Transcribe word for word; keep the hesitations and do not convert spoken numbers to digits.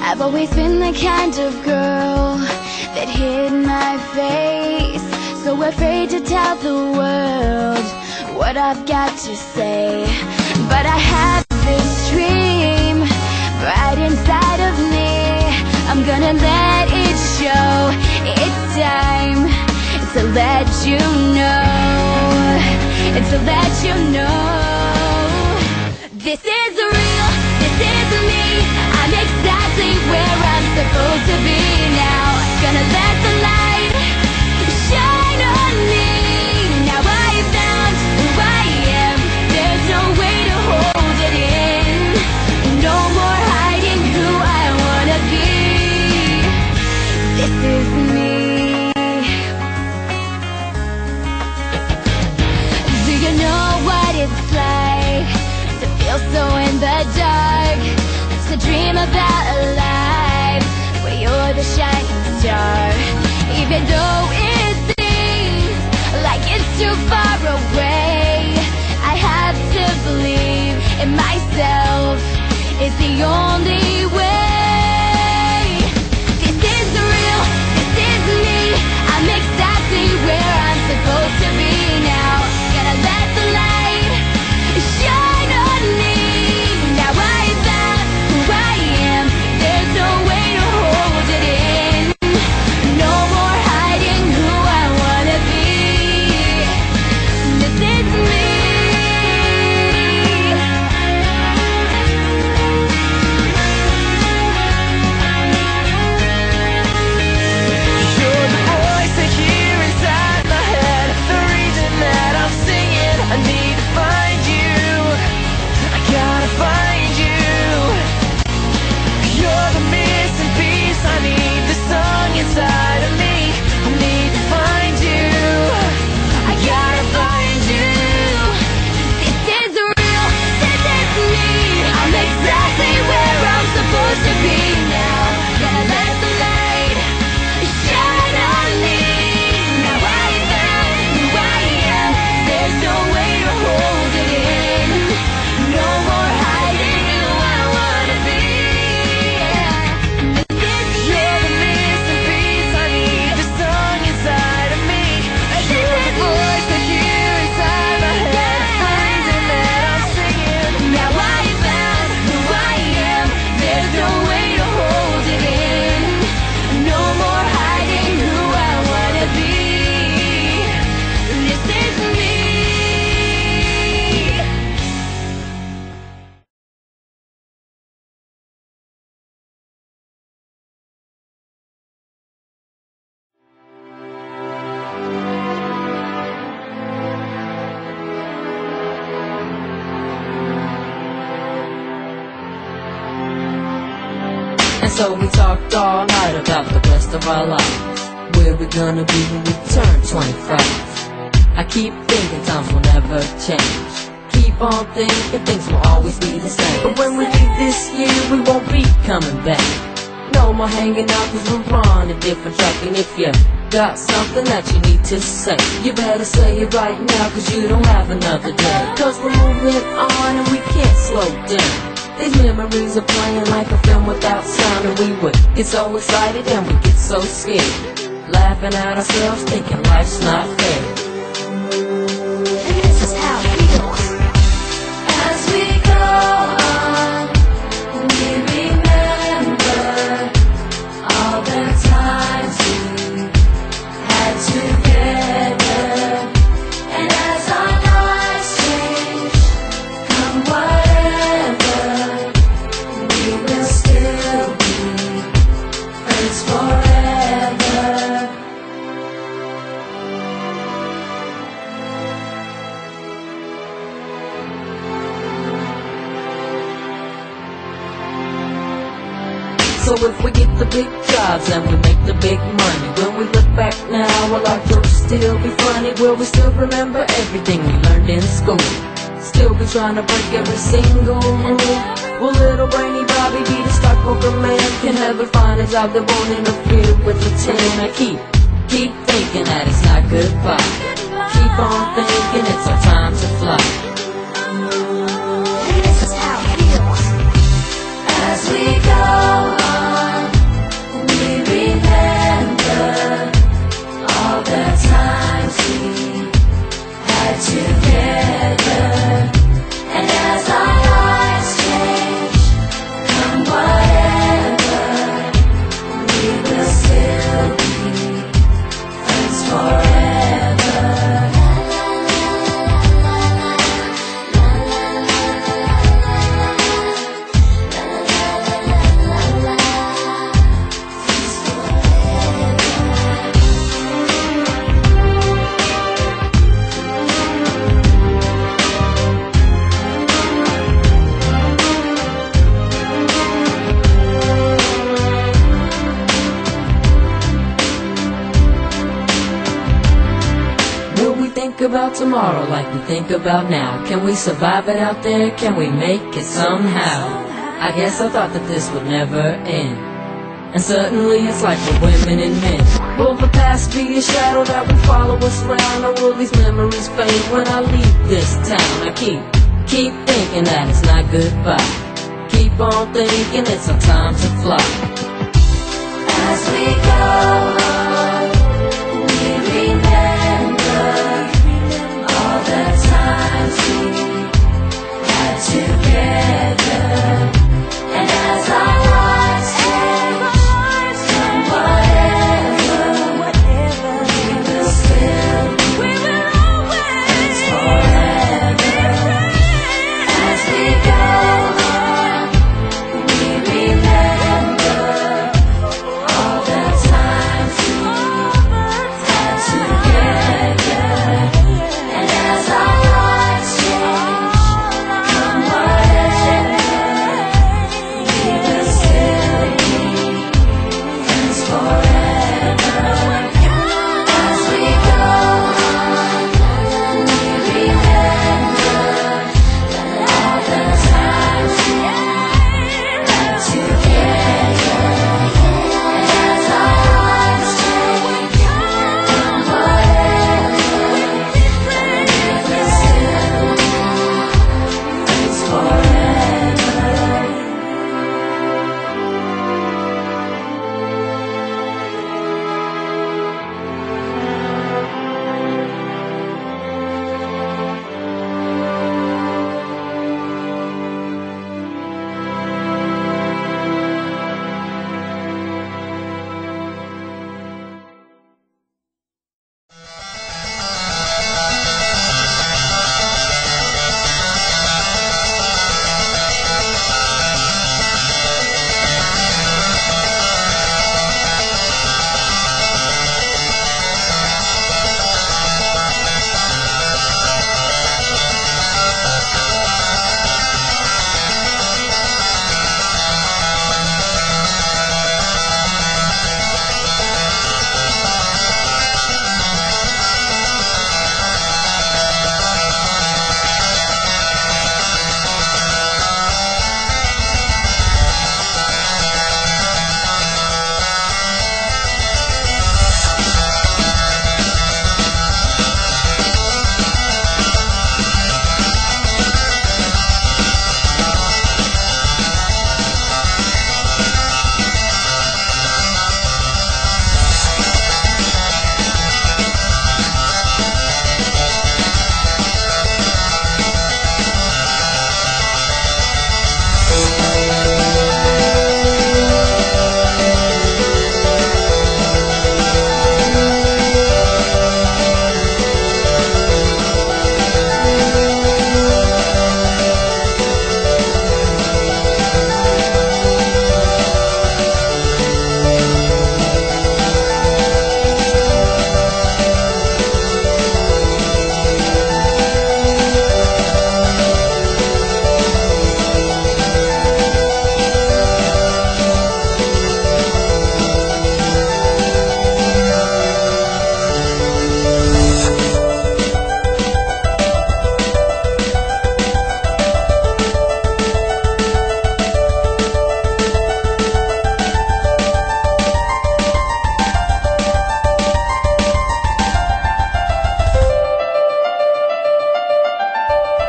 I've always been the kind of girl that hid my face, so afraid to tell the world what I've got to say. But I have this dream right inside of me. I'm gonna let it show. It's time to let you know, and to let you know, this is real, this is me. I'm exactly where I'm supposed to be now. Gonna let the light shine on me. Now I found who I am. There's no way to hold it in. No more hiding who I wanna be. This is me. Do you know what it's like to feel so in the dark? To dream about a life where you're the shining star. Even though it seems like it's too far away, I have to believe in myself. It's the only way. This is real, this is me. I'm exactly where I'm supposed to be now. Gonna let the light shine on me. Now I found who I am. There's no way to hold it in. No more hiding who I wanna be. This is me. You're the voice I hear inside my head, the reason that I'm singing. I need to find you, I gotta find you. You're the missing piece, I need the song inside of me. I need to find you, I gotta find you. This is real, this is me. I'm exactly where I'm supposed to be now. Gonna let the light shine on me. Now I found who I am. There's no way to hold it in. No more hiding who I wanna be. This is You're the missing piece, I need the song inside of me. You're the voice I hear inside my head, the reason that I'm singing. Now I found who I am. There's no way to hold it in. No more hiding who I wanna be. This is me. And so we talked all night about the rest of our lives. Where we gonna be when we turn twenty-five? I keep thinking times will never change. Keep on thinking things will always be the same. But when we leave this year, we won't be coming back. No more hanging out, cause we're on a different track. And if you got something that you need to say, you better say it right now, cause you don't have another day. Cause we're moving on and we can't slow down. These memories are playing like a film without sound. And we would get so excited and we get so scared, laughing at ourselves, thinking life's not fair. And this is how it feels. As we go on, we remember all the times we had together. And as our lives change, come whatever, we will still be friends forever. So if we get the big jobs and we make the big money, when we look back now, will our jokes still be funny? Will we still remember everything we learned in school? Still be trying to break every single rule? Will little brainy Bobby be the stockbroker man? Can heaven find a job that won't interfere with the ten? I keep, keep thinking that it's not goodbye. Keep on thinking it's our time to fly. And this is how it feels. As we go on. tomorrow like we think about now. Can we survive it out there? Can we make it somehow? I guess I thought that this would never end, and suddenly it's like for women and men. Will the past be a shadow that will follow us around, or will these memories fade when I leave this town? I keep, keep thinking that it's not goodbye. Keep on thinking it's our time to fly. As we go